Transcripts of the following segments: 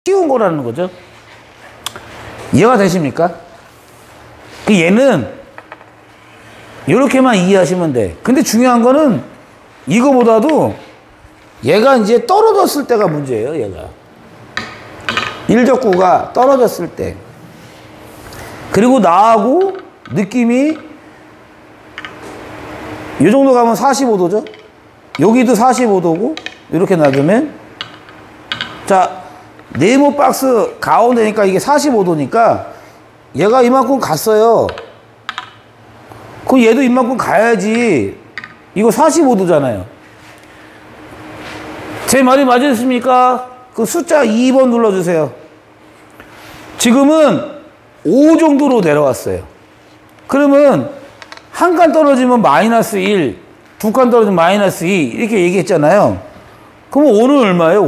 쉬운 거라는 거죠. 이해가 되십니까? 얘는 이렇게만 이해하시면 돼. 근데 중요한 거는 이거보다도 얘가 이제 떨어졌을 때가 문제예요. 얘가 일적구가 떨어졌을 때, 그리고 나하고 느낌이 이 정도 가면 45도죠. 여기도 45도고 이렇게 놔두면, 자, 네모 박스 가운데니까 이게 45도니까 얘가 이만큼 갔어요. 그럼 얘도 이만큼 가야지. 이거 45도잖아요. 제 말이 맞으십니까? 그 숫자 2번 눌러주세요. 지금은 5 정도로 내려왔어요. 그러면 한 칸 떨어지면 마이너스 1, 두 칸 떨어지면 마이너스 2 이렇게 얘기했잖아요. 그러면 5는 얼마예요?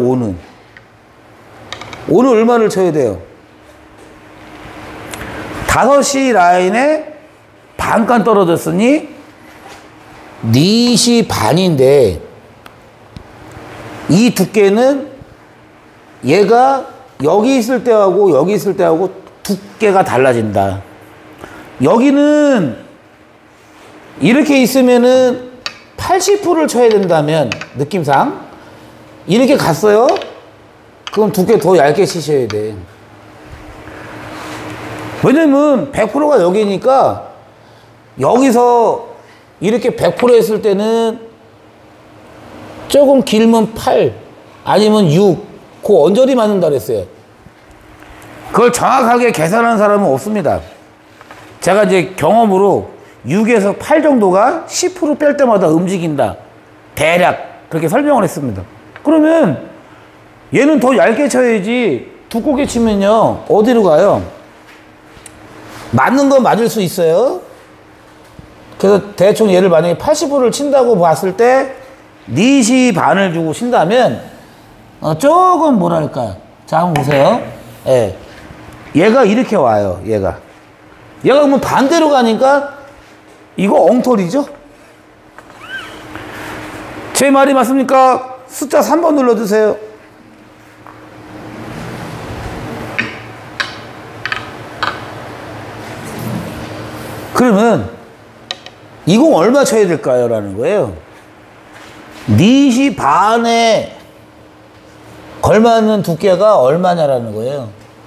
5는 얼마를 쳐야 돼요? 5시 라인에 반칸 떨어졌으니 닛이 반인데, 이 두께는 얘가 여기 있을 때하고 여기 있을 때하고 두께가 달라진다. 여기는 이렇게 있으면은 80%를 쳐야 된다면, 느낌상 이렇게 갔어요? 그럼 두께 더 얇게 치셔야 돼. 왜냐면 100%가 여기니까 여기서 이렇게 100% 했을 때는 조금 길면 8 아니면 6, 그 언저리 맞는다 그랬어요. 그걸 정확하게 계산하는 사람은 없습니다. 제가 이제 경험으로 6에서 8 정도가 10% 뺄 때마다 움직인다, 대략 그렇게 설명을 했습니다. 그러면 얘는 더 얇게 쳐야지. 두껍게 치면요 어디로 가요? 맞는 건 맞을 수 있어요. 그래서 대충 얘를 만약에 80%를 친다고 봤을 때 닛이 반을 주고 친다면 조금 뭐랄까, 자 한번 보세요. 예. 얘가 이렇게 와요. 얘가 그러면 반대로 가니까 이거 엉터리죠? 제 말이 맞습니까? 숫자 3번 눌러주세요. 그러면 이 공 얼마 쳐야 될까요? 라는 거예요. 닛이 반에 걸맞는 두께가 얼마냐라는 거예요.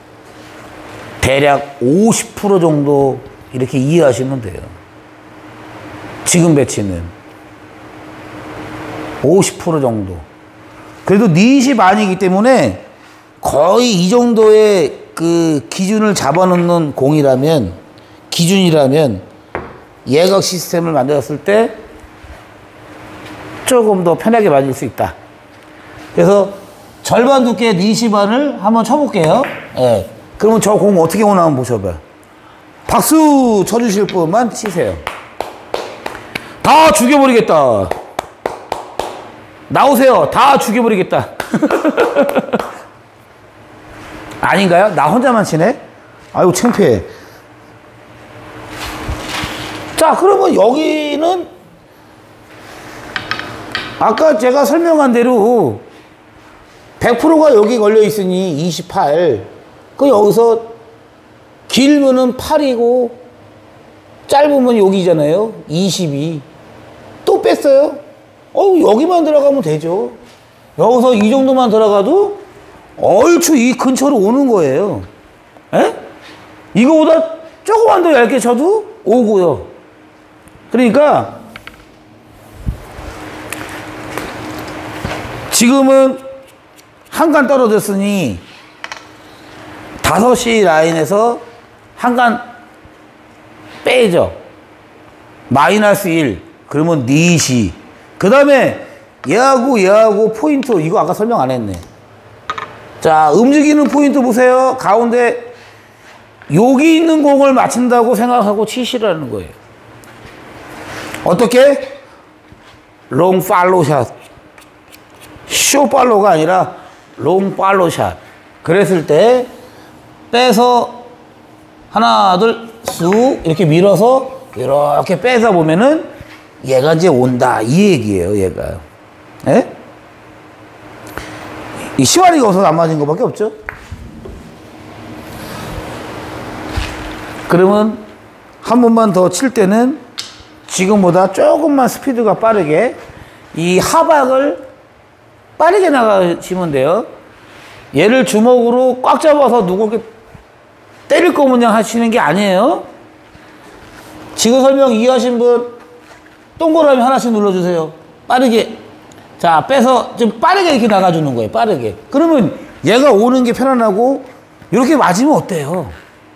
대략 50% 정도 이렇게 이해하시면 돼요. 지금 배치는 50% 정도. 그래도 닛이 반이기 때문에 거의 이 정도의 그 기준을 잡아놓는 공이라면, 기준이라면 예각 시스템을 만들었을 때 조금 더 편하게 맞을 수 있다. 그래서 절반 두께의 닛이 반을 한번 쳐볼게요. 예. 그러면 저 공 어떻게 오나 한번 보셔봐요. 박수 쳐주실 분만 치세요. 다 죽여버리겠다. 나오세요. 다 죽여버리겠다. 아닌가요? 나 혼자만 치네? 아이고 창피해. 자, 그러면 여기는 아까 제가 설명한 대로 100%가 여기 걸려 있으니 28. 그 여기서 길면은 8이고 짧으면 여기잖아요. 22. 또 뺐어요. 여기만 들어가면 되죠. 여기서 이 정도만 들어가도 얼추 이 근처로 오는 거예요. 에? 이거보다 조금만 더 얇게 쳐도 오고요. 그러니까 지금은 한 칸 떨어졌으니 5시 라인에서 한 칸 빼죠. 마이너스 1. 그러면 닛이. 그 다음에 얘하고 포인트, 이거 아까 설명 안 했네. 자, 움직이는 포인트 보세요. 가운데 여기 있는 공을 맞춘다고 생각하고 치시라는 거예요. 어떻게? 롱 팔로우 샷. 쇼 팔로우가 아니라 롱 팔로우 샷. 그랬을 때 빼서 하나 둘 쑥 이렇게 밀어서 이렇게 빼서 보면은 얘가 이제 온다 이 얘기예요. 얘가. 예? 이 시와리가 없어서 안 맞은 것밖에 없죠. 그러면 한 번만 더 칠 때는 지금보다 조금만 스피드가 빠르게 이 하박을 빠르게 나가시면 돼요. 얘를 주먹으로 꽉 잡아서 누구 때릴 거 마냥 하시는 게 아니에요. 지금 설명 이해하신 분 동그라미 하나씩 눌러주세요. 빠르게. 자, 빼서 좀 빠르게 이렇게 나가주는 거예요. 빠르게. 그러면 얘가 오는 게 편안하고 이렇게 맞으면 어때요?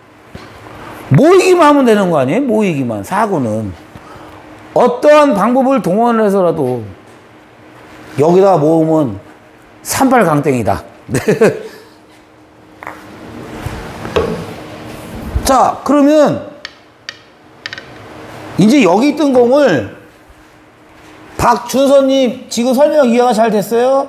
모이기만 하면 되는 거 아니에요? 모이기만. 사고는 어떠한 방법을 동원해서라도 여기다 모으면 산발강땡이다. 자, 그러면 이제 여기 있던 공을 박준서님 지금 설명 이해가 잘 됐어요?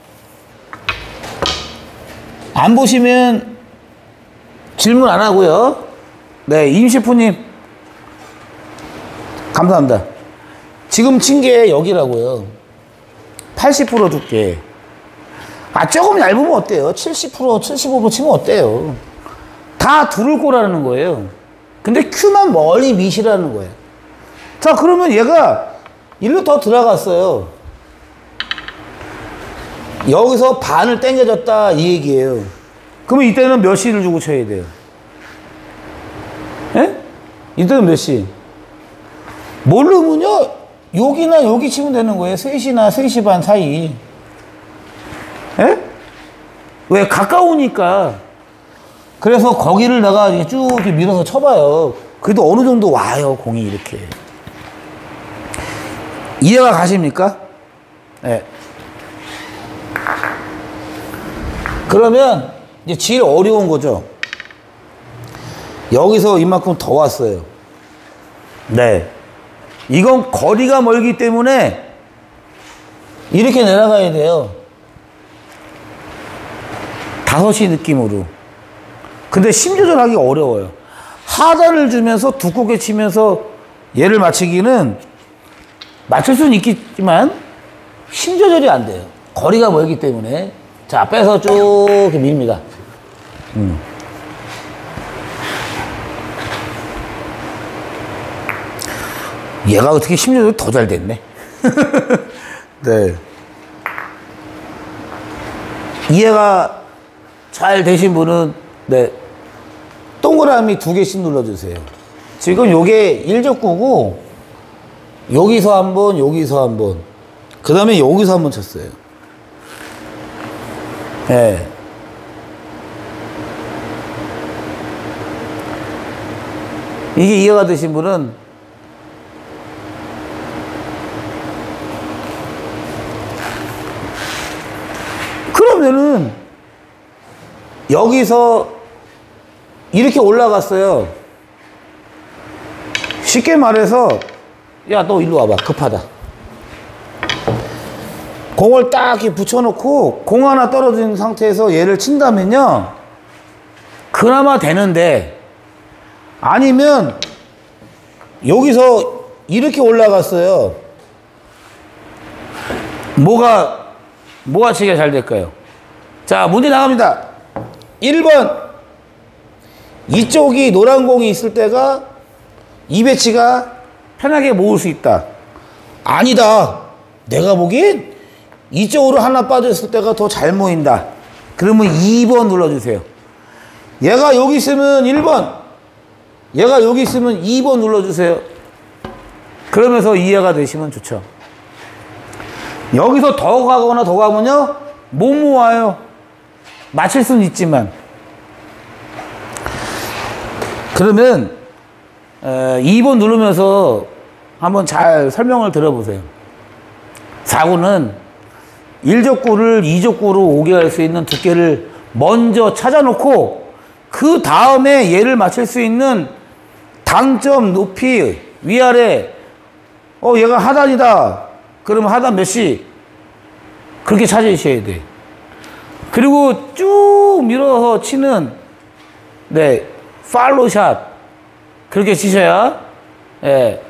안 보시면 질문 안 하고요. 네, 임시프님 감사합니다. 지금 친 게 여기라고요. 80% 두께. 아, 조금 얇으면 어때요? 70%, 75% 치면 어때요? 다 두를 거라는 거예요. 근데 큐만 멀리 미시라는 거예요. 자, 그러면 얘가 일로 더 들어갔어요. 여기서 반을 당겨졌다 이 얘기예요. 그러면 이때는 몇 시를 주고 쳐야 돼요? 예? 이때는 몇 시? 모르면요 여기나 여기 치면 되는 거예요. 3시나 3시 반 사이. 예? 왜? 가까우니까. 그래서 거기를 내가 쭉 이렇게 밀어서 쳐봐요. 그래도 어느 정도 와요, 공이 이렇게. 이해가 가십니까? 네. 그러면 이제 제일 어려운 거죠. 여기서 이만큼 더 왔어요. 네. 이건 거리가 멀기 때문에 이렇게 내려가야 돼요. 5시 느낌으로. 근데 힘 조절하기 어려워요. 하단을 주면서 두껍게 치면서 얘를 맞추기는 맞출 수는 있겠지만 힘 조절이 안 돼요. 거리가 멀기 때문에. 자, 빼서 쭉 이렇게 밉니다. 얘가 어떻게 힘 조절이 더 잘 됐네. 네. 이해가 잘 되신 분은 네, 동그라미 2개씩 눌러주세요. 지금 요게 1족구고 여기서 한 번, 여기서 한 번, 그 다음에 여기서 한 번 쳤어요. 네. 이게 이해가 되신 분은 그러면은 여기서 이렇게 올라갔어요. 쉽게 말해서 야, 너 일로 와봐. 급하다. 공을 딱 이렇게 붙여놓고 공 하나 떨어진 상태에서 얘를 친다면요 그나마 되는데, 아니면 여기서 이렇게 올라갔어요. 뭐가 치기가 잘 될까요? 자, 문제 나갑니다. 1번. 이쪽이 노란 공이 있을 때가 이 배치가 편하게 모을 수 있다. 아니다. 내가 보기엔 이쪽으로 하나 빠졌을 때가 더 잘 모인다. 그러면 2번 눌러주세요. 얘가 여기 있으면 1번, 얘가 여기 있으면 2번 눌러주세요. 그러면서 이해가 되시면 좋죠. 여기서 더 가거나 더 가면요 못 모아요. 맞힐 수는 있지만. 그러면 2번 누르면서 한번 잘 설명을 들어보세요. 4구는 1족구를 2족구로 오게 할 수 있는 두께를 먼저 찾아놓고 그 다음에 얘를 맞출 수 있는 당점 높이 위아래, 얘가 하단이다. 그러면 하단 몇 시? 그렇게 찾으셔야 돼. 그리고 쭉 밀어서 치는 네 팔로우샷 그렇게 치셔야 예.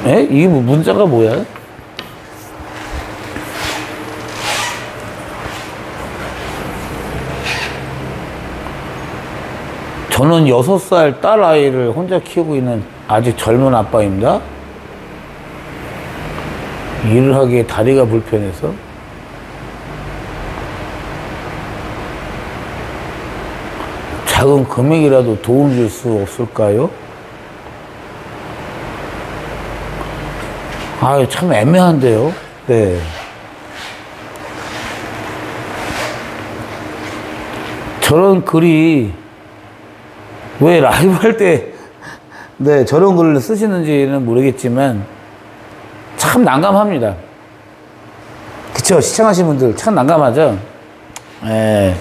에? 이게 뭐 문자가 뭐야? 저는 6살 딸 아이를 혼자 키우고 있는 아직 젊은 아빠입니다. 일을 하기에 다리가 불편해서. 작은 금액이라도 도움 줄 수 없을까요? 아유, 참 애매한데요. 네. 저런 글이 왜 라이브 할 때, 네, 저런 글을 쓰시는지는 모르겠지만, 참 난감합니다. 그쵸? 시청하신 분들 참 난감하죠? 예.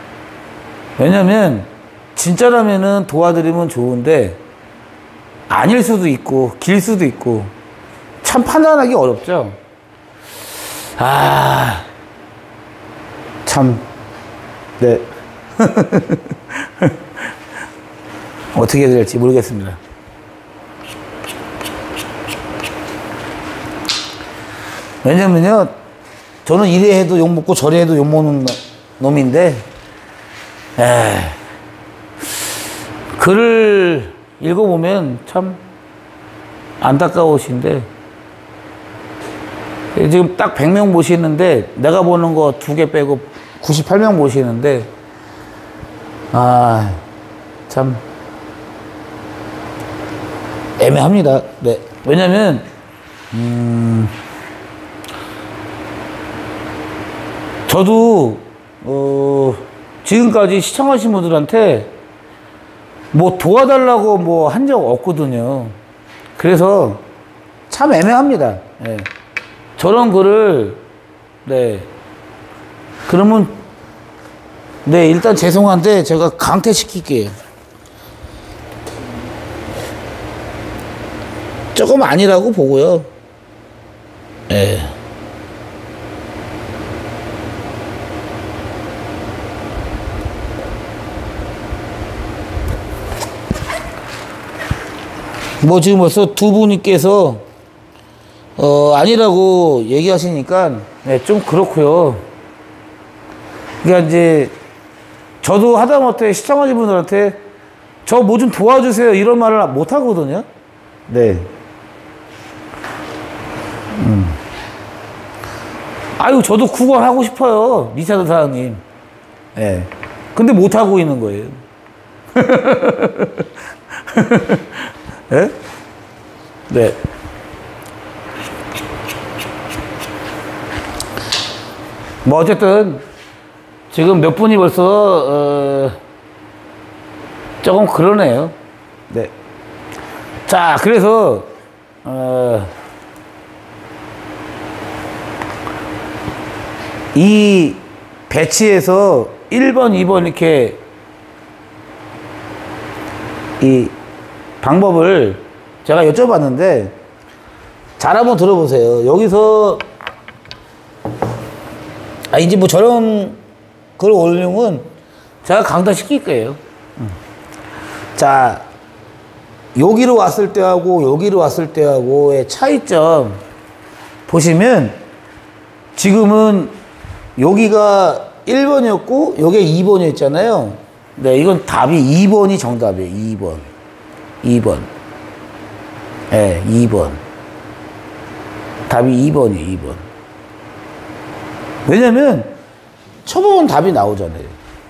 왜냐면, 진짜라면은 도와드리면 좋은데, 아닐 수도 있고, 길 수도 있고, 참 판단하기 어렵죠? 아, 참, 네. 어떻게 해야 될지 모르겠습니다. 왜냐면요, 저는 이래 해도 욕먹고 저래 해도 욕먹는 놈인데, 글을 읽어보면 참 안타까우신데, 지금 딱 100명 보시는데, 내가 보는 거 2개 빼고 98명 보시는데, 참, 애매합니다. 네. 왜냐면, 저도, 지금까지 시청하신 분들한테 뭐 도와달라고 뭐 한 적 없거든요. 그래서 참 애매합니다. 네. 저런 글을, 네. 그러면, 네, 일단 죄송한데 제가 강퇴시킬게요. 조금 아니라고 보고요. 예. 뭐 지금 벌써 두 분께서 아니라고 얘기하시니까 네, 좀 그렇고요. 그러니까 이제 저도 하다못해 시청하신 분들한테 저 뭐 좀 도와주세요 이런 말을 못 하거든요. 네. 아유, 저도 구걸하고 싶어요. 리차드 사장님. 예. 네. 근데 못하고 있는 거예요. 네? 네. 뭐, 어쨌든, 지금 몇 분이 벌써, 조금 그러네요. 네. 자, 그래서, 이 배치에서 1번, 2번 이렇게 이 방법을 제가 여쭤봤는데 잘 한번 들어보세요. 여기서 이제 뭐 저런 글 올리면 제가 강타시킬 거예요. 자, 여기로 왔을 때하고 여기로 왔을 때하고의 차이점 보시면 지금은 여기가 1번이었고 여기가 2번이었잖아요. 네, 이건 답이 2번이 정답이에요. 2번. 2번. 네, 2번. 답이 2번이에요. 2번. 왜냐면 쳐보면 답이 나오잖아요.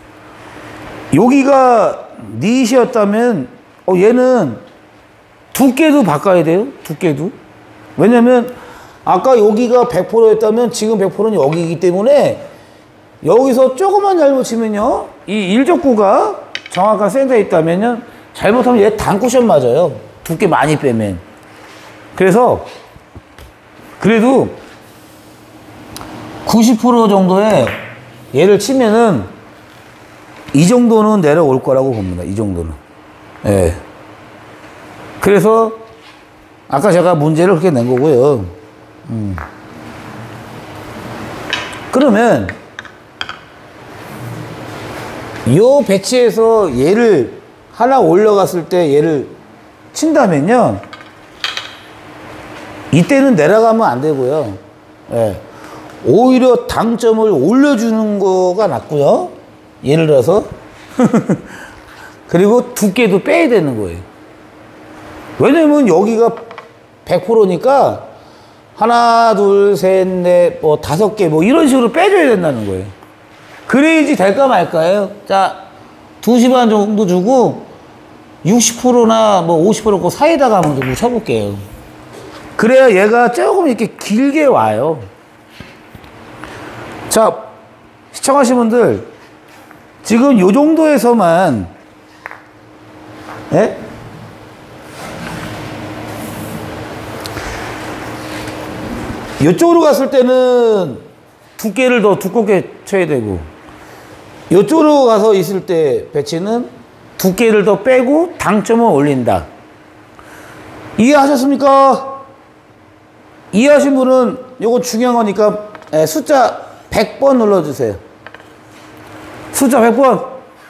여기가 닛이었다면 얘는 두께도 바꿔야 돼요. 두께도. 왜냐면 아까 여기가 100%였다면 지금 100%는 여기이기 때문에 여기서 조금만 잘못 치면요, 이 일적구가 정확한 센터에 있다면요, 잘못하면 얘 단쿠션 맞아요. 두께 많이 빼면. 그래서 그래도 90% 정도의 얘를 치면은 이 정도는 내려올 거라고 봅니다. 이 정도는. 예. 그래서 아까 제가 문제를 그렇게 낸 거고요. 그러면 요 배치에서 얘를 하나 올려갔을 때 얘를 친다면요, 이때는 내려가면 안 되고요. 예. 오히려 당점을 올려주는 거가 낫고요. 예를 들어서 그리고 두께도 빼야 되는 거예요. 왜냐면 여기가 100%니까 하나, 둘, 셋, 넷, 뭐 5개 뭐 이런 식으로 빼줘야 된다는 거예요. 그래야지 될까 말까요. 자, 2시 반 정도 주고 60%나 뭐 50% 그 사이에다가 한번 좀 쳐볼게요. 그래야 얘가 조금 이렇게 길게 와요. 자, 시청하신 분들 지금 요 정도에서만 예? 이쪽으로 갔을 때는 두께를 더 두껍게 쳐야 되고 이쪽으로 가서 있을 때 배치는 두께를 더 빼고 당점을 올린다. 이해하셨습니까? 이해하신 분은 이거 중요한 거니까 숫자 100번 눌러주세요. 숫자 100번.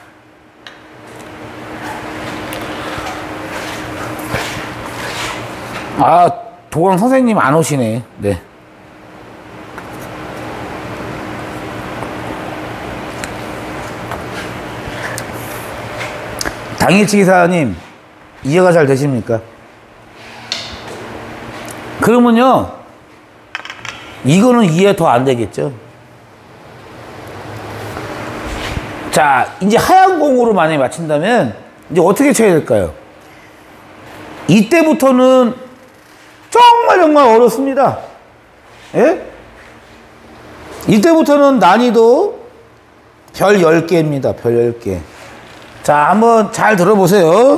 아, 도강 선생님 안 오시네. 네. 당일치 기사님, 이해가 잘 되십니까? 그러면요, 이거는 이해 더 안 되겠죠? 자, 이제 하얀 공으로 만약에 맞춘다면, 이제 어떻게 쳐야 될까요? 이때부터는 정말 어렵습니다. 예? 이때부터는 난이도 별 10개입니다. 별 10개. 자, 한번 잘 들어보세요.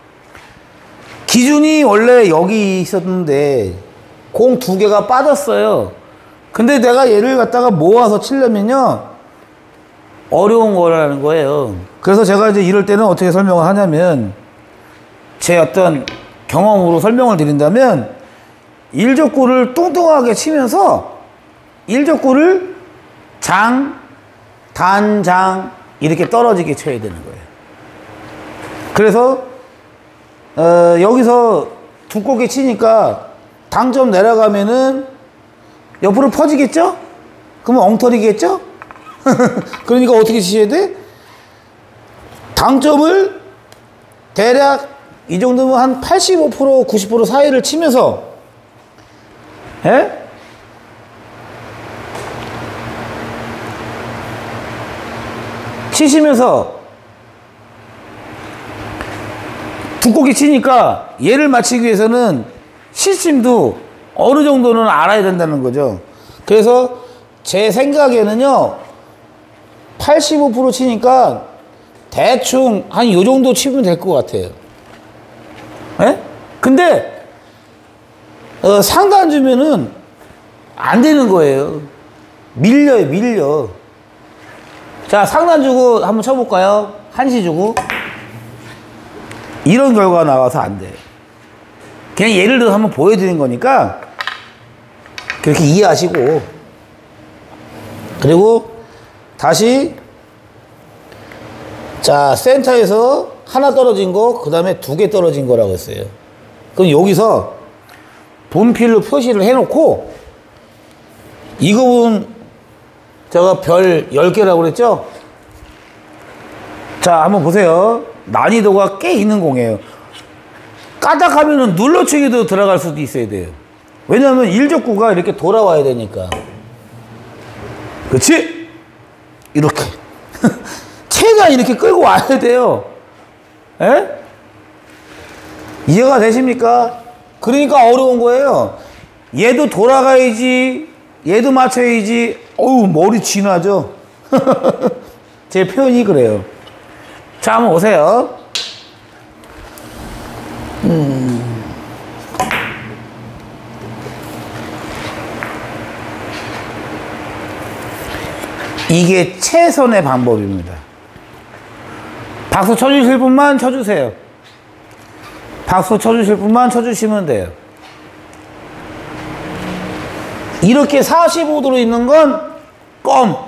기준이 원래 여기 있었는데 공 2개가 빠졌어요. 근데 내가 얘를 갖다가 모아서 치려면요 어려운 거라는 거예요. 그래서 제가 이제 이럴 때는 어떻게 설명을 하냐면 제 어떤 경험으로 설명을 드린다면 일적구를 뚱뚱하게 치면서 일적구를 장, 단, 장 이렇게 떨어지게 쳐야 되는 거예요. 그래서 여기서 두껍게 치니까 당점 내려가면은 옆으로 퍼지겠죠? 그러면 엉터리겠죠? 그러니까 어떻게 치셔야 돼? 당점을 대략 이 정도면 한 85%, 90% 사이를 치면서 예? 치시면서 두껍게 치니까 얘를 맞추기 위해서는 시스템도 어느 정도는 알아야 된다는 거죠. 그래서 제 생각에는요 85% 치니까 대충 한 요 정도 치면 될 것 같아요. 예? 근데 상단 주면은 안 되는 거예요. 밀려요, 밀려. 자, 상단 주고 한번 쳐볼까요? 한시 주고. 이런 결과가 나와서 안 돼. 그냥 예를 들어서 한번 보여드린 거니까 그렇게 이해하시고, 그리고 다시 자, 센터에서 하나 떨어진 거, 그 다음에 2개 떨어진 거라고 했어요. 그럼 여기서 분필로 표시를 해놓고, 이 부분 제가 별 10개라고 그랬죠? 자, 한번 보세요. 난이도가 꽤 있는 공이에요. 까딱하면은 눌러치기도 들어갈 수도 있어야 돼요. 왜냐하면 일적구가 이렇게 돌아와야 되니까. 그렇지? 이렇게. 채가 이렇게 끌고 와야 돼요. 에? 이해가 되십니까? 그러니까 어려운 거예요. 얘도 돌아가야지, 얘도 맞춰야지. 어우, 머리 쥐나죠? 제 표현이 그래요. 자, 한번 오세요. 이게 최선의 방법입니다. 박수 쳐주실 분만 쳐주세요. 박수 쳐주실 분만 쳐주시면 돼요. 이렇게 45도로 있는 건 껌.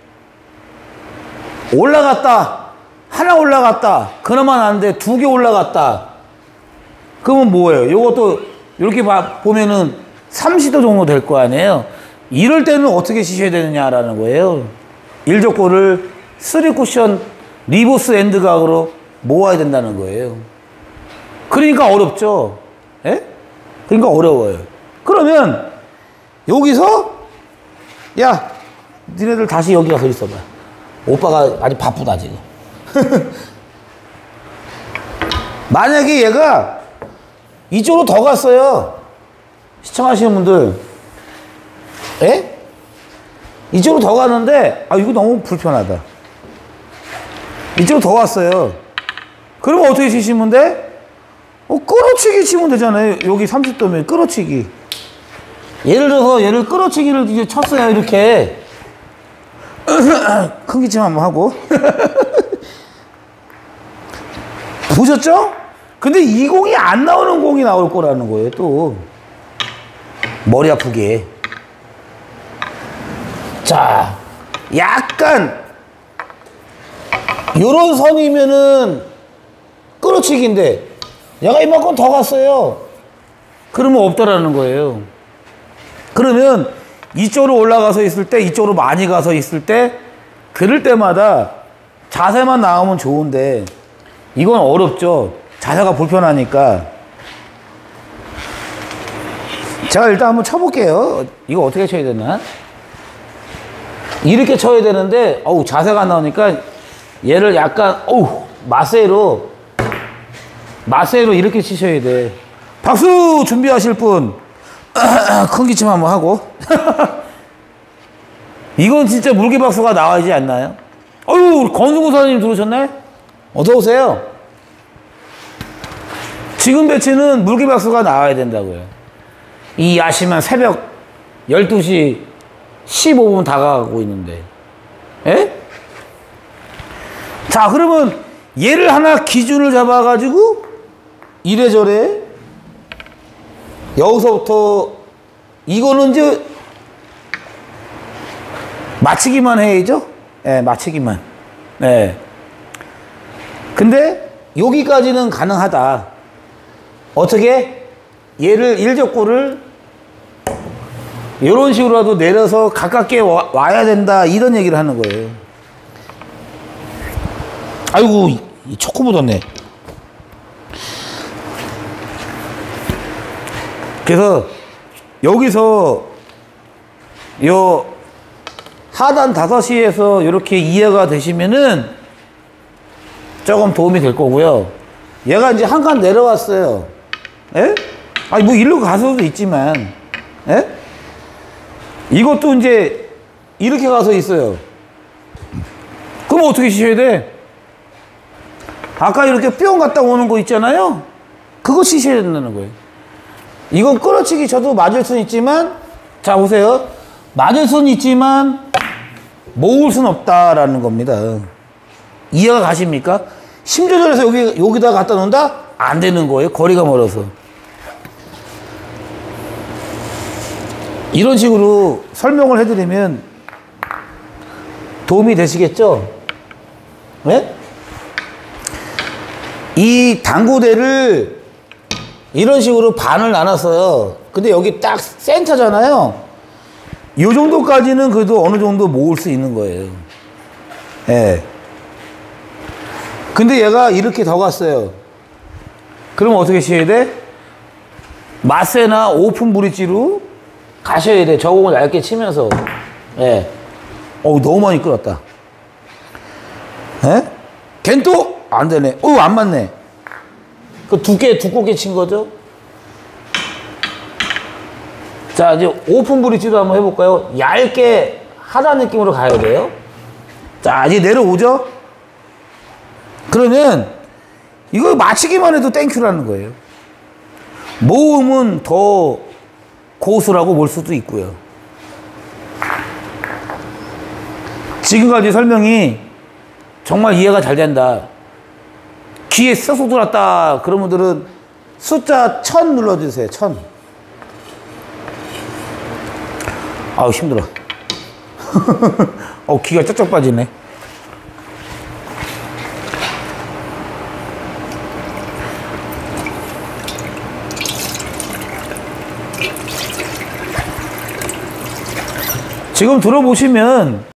올라갔다. 하나 올라갔다. 그나마 안 돼. 2개 올라갔다. 그러면 뭐예요? 요것도 이렇게 보면은 30도 정도 될 거 아니에요. 이럴 때는 어떻게 치셔야 되느냐라는 거예요. 1족구를 3쿠션 리버스 엔드 각으로 모아야 된다는 거예요. 그러니까 어렵죠. 예? 그러니까 어려워요. 그러면 여기서 야, 니네들 다시 여기 가서 있어봐. 오빠가 아주 바쁘다 지금. 만약에 얘가 이쪽으로 더 갔어요. 시청하시는 분들, 예? 이쪽으로 더 가는데 아 이거 너무 불편하다. 이쪽으로 더 왔어요. 그러면 어떻게 치시면 돼? 끌어치기 치면 되잖아요. 여기 30도면 끌어치기. 예를 들어서 얘를 끌어치기를 이제 쳤어요. 이렇게 큰 기침 한번 하고 보셨죠? 근데 이 공이 안 나오는 공이 나올 거라는 거예요. 또 머리 아프게. 자, 약간 요런 선이면은 끌어치기인데 얘가 이만큼 더 갔어요. 그러면 없다라는 거예요. 그러면 이쪽으로 올라가서 있을 때, 이쪽으로 많이 가서 있을 때, 그럴 때마다 자세만 나오면 좋은데 이건 어렵죠. 자세가 불편하니까. 제가 일단 한번 쳐볼게요. 이거 어떻게 쳐야 되나? 이렇게 쳐야 되는데 자세가 안 나오니까 얘를 약간 마세로 이렇게 치셔야 돼. 박수 준비하실 분. 큰 기침 한번 하고. 이건 진짜 물개박수가 나와야지 않나요? 우리 권승우 사장님 들어오셨네? 어서오세요. 지금 배치는 물개박수가 나와야 된다고요. 이 야심한 새벽 12시 15분 다가가고 있는데. 예? 자, 그러면 얘를 하나 기준을 잡아가지고 이래저래 여기서부터 이거는 이제 맞히기만 해야죠. 예, 맞히기만. 예. 근데 여기까지는 가능하다. 어떻게? 얘를 1족구를 이런 식으로라도 내려서 가깝게 와야 된다. 이런 얘기를 하는 거예요. 아이고, 이 초코 묻었네. 그래서 여기서 요 하단 5시에서 이렇게 이해가 되시면은 조금 도움이 될 거고요. 얘가 이제 한 칸 내려왔어요. 예? 아니 뭐 일로 가서도 있지만, 예? 이것도 이제 이렇게 가서 있어요. 그럼 어떻게 치셔야 돼? 아까 이렇게 뿅 갔다 오는 거 있잖아요. 그거 치셔야 된다는 거예요. 이건 끌어치기 쳐도 맞을 수는 있지만, 자 보세요. 맞을 수는 있지만 모을 수는 없다라는 겁니다. 이해가 가십니까? 심조절에서 여기다 갖다 놓는다? 안 되는 거예요. 거리가 멀어서. 이런 식으로 설명을 해드리면 도움이 되시겠죠? 네? 이 당구대를 이런 식으로 반을 나눴어요. 근데 여기 딱 센터잖아요. 이 정도까지는 그래도 어느 정도 모을 수 있는 거예요. 예. 네. 근데 얘가 이렇게 더 갔어요. 그럼 어떻게 치셔야 돼? 마세나 오픈 브릿지로 가셔야 돼. 저 공을 얇게 치면서. 예. 네. 너무 많이 끌었다. 예? 걘 또? 안 되네. 안 맞네. 그 두껍게 친 거죠? 자, 이제 오픈 브릿지도 한번 해볼까요? 얇게 하단 느낌으로 가야 돼요. 자, 이제 내려오죠? 그러면 이거 맞히기만 해도 땡큐라는 거예요. 모으면 더 고수라고 볼 수도 있고요. 지금까지 설명이 정말 이해가 잘 된다. 귀에 쏙 들었다. 그런 분들은 숫자 1000 눌러주세요. 1000. 아우 힘들어. 귀가 쩍쩍 빠지네. 지금 들어보시면